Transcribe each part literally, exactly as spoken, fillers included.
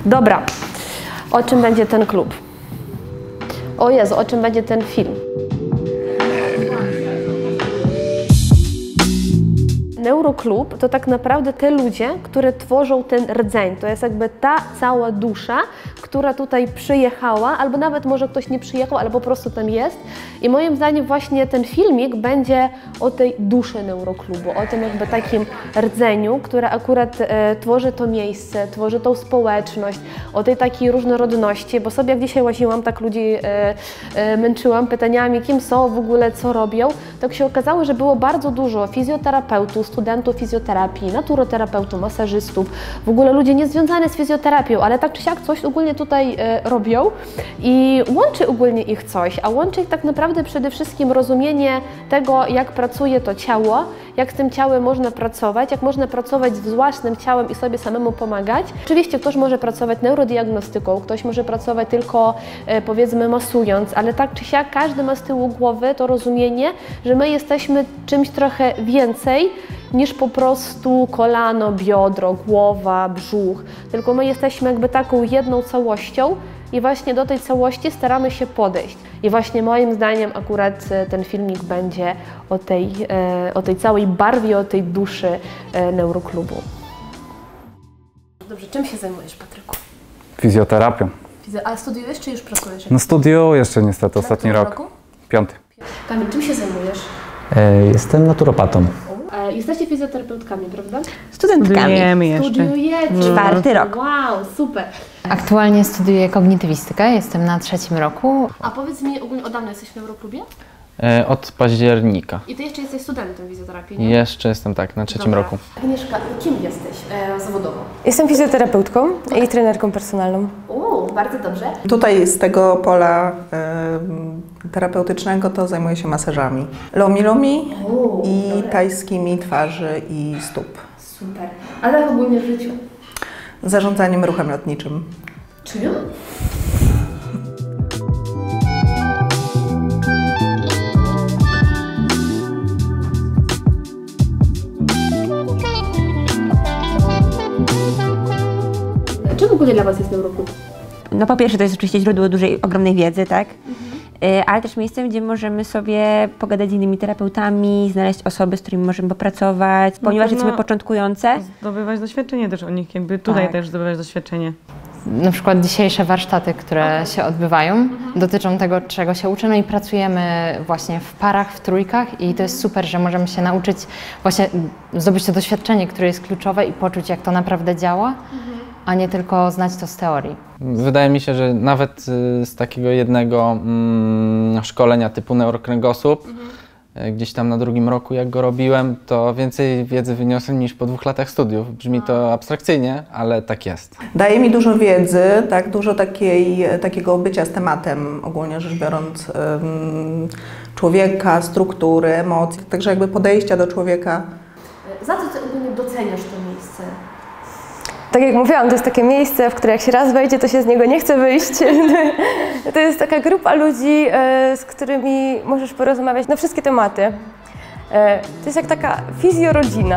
Dobra, o czym będzie ten klub? O Jezu, o czym będzie ten film? Neuroklub to tak naprawdę te ludzie, które tworzą ten rdzeń. To jest jakby ta cała dusza, która tutaj przyjechała, albo nawet może ktoś nie przyjechał, ale po prostu tam jest. I moim zdaniem właśnie ten filmik będzie o tej duszy Neuroklubu, o tym jakby takim rdzeniu, które akurat e, tworzy to miejsce, tworzy tą społeczność, o tej takiej różnorodności, bo sobie jak dzisiaj łaziłam, tak ludzi e, e, męczyłam pytaniami, kim są w ogóle, co robią, tak się okazało, że było bardzo dużo fizjoterapeutów, studentów fizjoterapii, naturoterapeutów, masażystów, w ogóle ludzie niezwiązani z fizjoterapią, ale tak czy siak coś ogólnie tutaj e, robią i łączy ogólnie ich coś, a łączy ich tak naprawdę przede wszystkim rozumienie tego, jak pracuje to ciało, jak z tym ciałem można pracować, jak można pracować z własnym ciałem i sobie samemu pomagać. Oczywiście ktoś może pracować neurodiagnostyką, ktoś może pracować tylko e, powiedzmy masując, ale tak czy siak każdy ma z tyłu głowy to rozumienie, że my jesteśmy czymś trochę więcej niż po prostu kolano, biodro, głowa, brzuch, tylko my jesteśmy jakby taką jedną całością i właśnie do tej całości staramy się podejść. I właśnie moim zdaniem akurat ten filmik będzie o tej, o tej całej barwie, o tej duszy Neuroklubu. Dobrze, czym się zajmujesz, Patryku? Fizjoterapią. A studiujesz czy już pracujesz? No studiuję jeszcze niestety, ostatni rok. Roku? Piąty. Kamil, czym się zajmujesz? Jestem naturopatą. Jesteście fizjoterapeutkami, prawda? Studentkami. Studiujemy jeszcze. Studiujecie. Czwarty rok. Wow, super. Aktualnie studiuję kognitywistykę, jestem na trzecim roku. A powiedz mi, ogólnie od dawna jesteś w Neuroklubie? E, od października. I ty jeszcze jesteś studentem fizjoterapii, nie? Jeszcze jestem, tak, na trzecim Dobra. roku. Agnieszka, kim jesteś e, zawodowo? Jestem fizjoterapeutką i trenerką personalną. Uuu, bardzo dobrze. Tutaj z tego pola y, terapeutycznego to zajmuję się masażami. Lomi-lomi i dobre. tajskimi twarzy i stóp. Super. A tak ogólnie w życiu? Zarządzaniem ruchem lotniczym. Czym? Czym w ogóle dla Was jest Neuroklub? No po pierwsze to jest oczywiście źródło dużej, ogromnej wiedzy, tak? Mhm. Ale też miejsce, gdzie możemy sobie pogadać z innymi terapeutami, znaleźć osoby, z którymi możemy popracować, ponieważ no, jesteśmy początkujące. Zdobywać doświadczenie też o nich, jakby tutaj tak. też zdobywać doświadczenie. Na przykład dzisiejsze warsztaty, które okay. się odbywają, mhm. dotyczą tego, czego się uczymy i pracujemy właśnie w parach, w trójkach i to jest super, że możemy się nauczyć właśnie zdobyć to doświadczenie, które jest kluczowe i poczuć, jak to naprawdę działa, mhm. a nie tylko znać to z teorii. Wydaje mi się, że nawet z takiego jednego mm, szkolenia typu neurokręgosłup, mhm. gdzieś tam na drugim roku, jak go robiłem, to więcej wiedzy wyniosłem niż po dwóch latach studiów. Brzmi to abstrakcyjnie, ale tak jest. Daje mi dużo wiedzy, tak, dużo takiej, takiego bycia z tematem, ogólnie rzecz biorąc, um, człowieka, struktury, emocji, także jakby podejścia do człowieka. Za co Ty ogólnie doceniasz to miejsce? Tak jak mówiłam, to jest takie miejsce, w które jak się raz wejdzie, to się z niego nie chce wyjść. To jest taka grupa ludzi, z którymi możesz porozmawiać na wszystkie tematy. To jest jak taka fizjorodzina.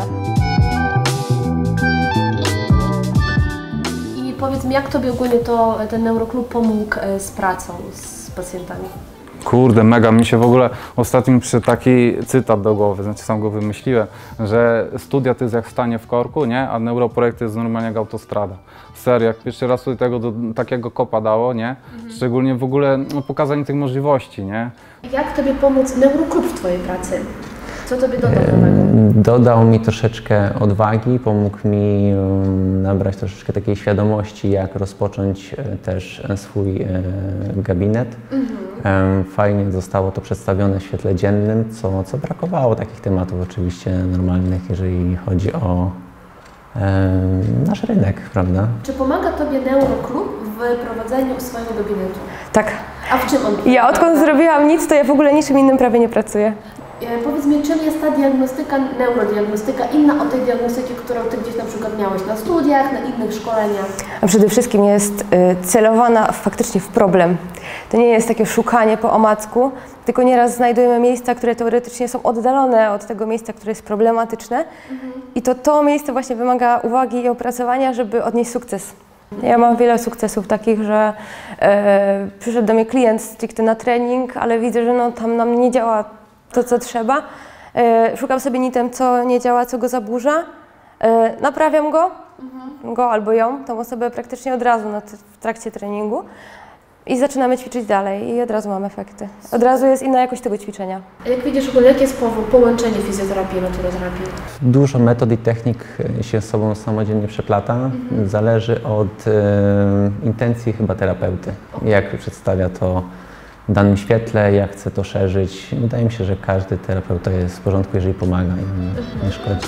I powiedz mi, jak Tobie ogólnie to, ten Neuroklub pomógł z pracą z pacjentami? Kurde, mega, mi się w ogóle ostatnio mi przyszedł taki cytat do głowy, znaczy sam go wymyśliłem, że studia to jest jak stanie w korku, nie? A neuroprojekt to jest normalnie jak autostrada. Serio, jak pierwszy raz tutaj tego do, takiego kopa dało, nie? Mhm. Szczególnie w ogóle no, pokazanie tych możliwości, nie? Jak Tobie pomóc Neuroklub w Twojej pracy? Co Tobie dodał nowego? Dodał mi troszeczkę odwagi, pomógł mi nabrać troszeczkę takiej świadomości, jak rozpocząć też swój gabinet. Mhm. Fajnie zostało to przedstawione w świetle dziennym, co, co brakowało takich tematów oczywiście normalnych, jeżeli chodzi o nasz rynek, prawda? Czy pomaga Tobie Neuroklub w prowadzeniu swojego gabinetu? Tak. A w czym on? Ja odkąd zrobiłam nic, to ja w ogóle niczym innym prawie nie pracuję. E, powiedz mi, czym jest ta diagnostyka, neurodiagnostyka inna od tej diagnostyki, którą Ty gdzieś na przykład miałeś na studiach, na innych szkoleniach? A przede wszystkim jest y, celowana faktycznie w problem. To nie jest takie szukanie po omacku, tylko nieraz znajdujemy miejsca, które teoretycznie są oddalone od tego miejsca, które jest problematyczne. Mhm. I to to miejsce właśnie wymaga uwagi i opracowania, żeby odnieść sukces. Ja mam wiele sukcesów takich, że e, przyszedł do mnie klient stricte na trening, ale widzę, że no, tam nam nie działa to, co trzeba. E, szukam sobie nitem, co nie działa, co go zaburza. E, naprawiam go, mhm. go albo ją, tą osobę praktycznie od razu na w trakcie treningu. I zaczynamy ćwiczyć dalej i od razu mamy efekty. Od razu jest inna jakość tego ćwiczenia. A jak widzisz, jakie jest połączenie fizjoterapii i naturoterapii? Dużo metod i technik się z sobą samodzielnie przeplata. Mhm. Zależy od e, intencji chyba terapeuty. Jak przedstawia to w danym świetle, jak chce to szerzyć. Wydaje mi się, że każdy terapeuta jest w porządku, jeżeli pomaga i nie, mhm. nie szkodzi.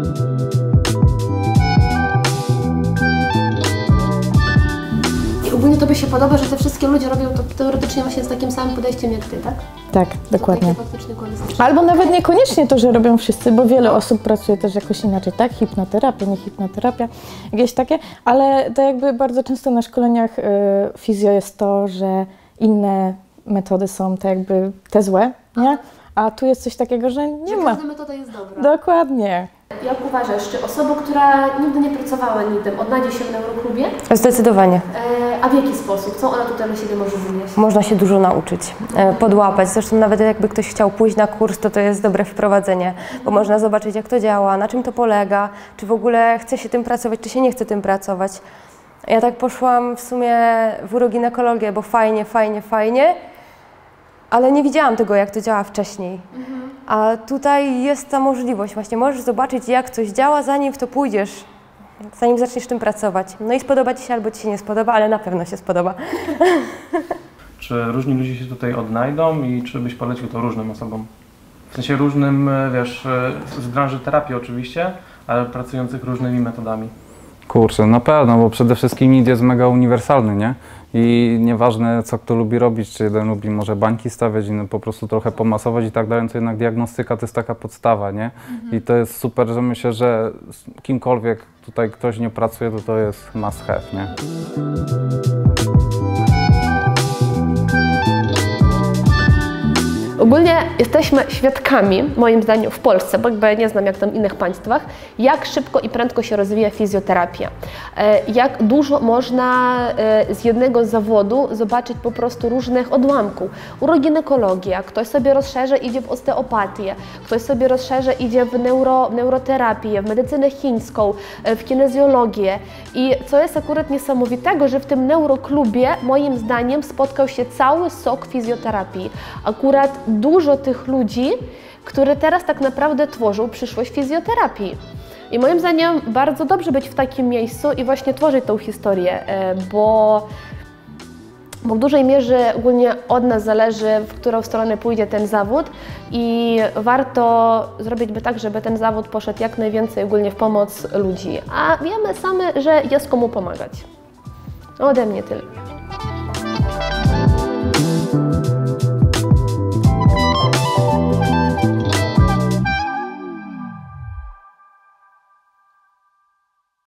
Ogólnie Tobie się podoba, że te wszystkie ludzie robią to teoretycznie właśnie z takim samym podejściem jak Ty, tak? Tak, dokładnie. Albo nawet niekoniecznie to, że robią wszyscy, bo wiele osób pracuje też jakoś inaczej, tak? Hipnoterapia, nie hipnoterapia, jakieś takie, ale to jakby bardzo często na szkoleniach y, fizjo jest to, że inne metody są te jakby te złe, nie? A tu jest coś takiego, że nie że ma. Każda metoda jest dobra. Dokładnie. Jak uważasz, czy osoba, która nigdy nie pracowała nitem, odnajdzie się w neuroklubie? Zdecydowanie. E, a w jaki sposób? Co ona tutaj na siebie może wnieść? Można się dużo nauczyć, e, podłapać. Zresztą nawet jakby ktoś chciał pójść na kurs, to to jest dobre wprowadzenie, bo można zobaczyć, jak to działa, na czym to polega, czy w ogóle chce się tym pracować, czy się nie chce tym pracować. Ja tak poszłam w sumie w uroginekologię, bo fajnie, fajnie, fajnie, ale nie widziałam tego, jak to działa wcześniej. Mhm. A tutaj jest ta możliwość, właśnie możesz zobaczyć, jak coś działa, zanim w to pójdziesz, zanim zaczniesz tym pracować. No i spodoba Ci się albo Ci się nie spodoba, ale na pewno się spodoba. Czy różni ludzie się tutaj odnajdą i czy byś polecił to różnym osobom? W sensie różnym, wiesz, z branży terapii oczywiście, ale pracujących różnymi metodami. Kurczę, na pewno, bo przede wszystkim N I D jest mega uniwersalny, nie? I nieważne, co kto lubi robić, czy jeden lubi może bańki stawiać, inny po prostu trochę pomasować i tak dalej, to jednak diagnostyka to jest taka podstawa, nie? Mhm. I to jest super, że myślę, że kimkolwiek tutaj ktoś nie pracuje, to to jest must have, nie? Ogólnie jesteśmy świadkami, moim zdaniem, w Polsce, bo jakby nie znam jak tam w innych państwach, jak szybko i prędko się rozwija fizjoterapia. Jak dużo można z jednego zawodu zobaczyć po prostu różnych odłamków. Uroginekologia, ktoś sobie rozszerza, idzie w osteopatię, ktoś sobie rozszerza, idzie w neuro, neuroterapię, w medycynę chińską, w kinezjologię. I co jest akurat niesamowitego, że w tym neuroklubie, moim zdaniem, spotkał się cały sok fizjoterapii. Akurat dużo tych ludzi, które teraz tak naprawdę tworzą przyszłość fizjoterapii. I moim zdaniem bardzo dobrze być w takim miejscu i właśnie tworzyć tą historię, bo, bo w dużej mierze ogólnie od nas zależy, w którą stronę pójdzie ten zawód i warto zrobić by tak, żeby ten zawód poszedł jak najwięcej ogólnie w pomoc ludzi. A wiemy same, że jest komu pomagać. Ode mnie tyle.